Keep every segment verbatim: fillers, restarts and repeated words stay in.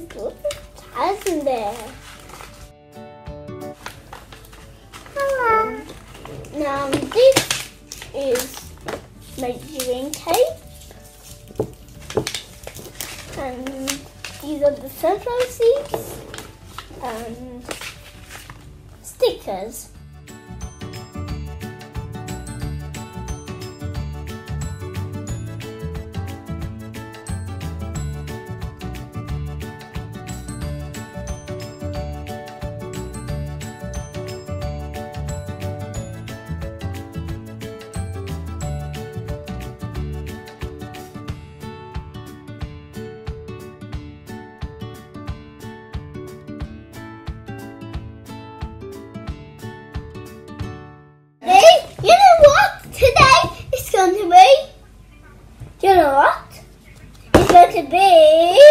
put tires in there. Hello. Now this is measuring tape. And these are the sunflower seeds and stickers. You know what? Today it's going to be. You know what? It's going to be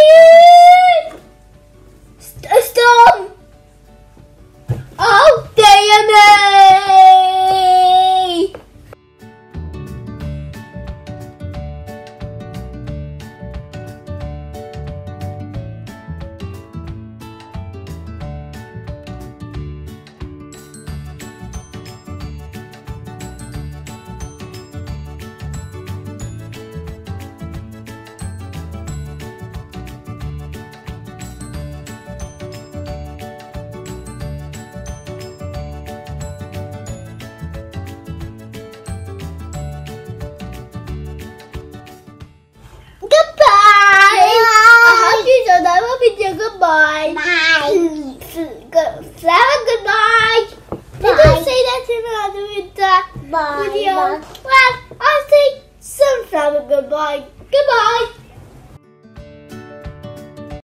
a storm. Oh, dear me! Goodbye. Bye. Sarah, goodbye. Bye. Did you say that in another video? Bye. Well, I'll say sunflower goodbye. Goodbye.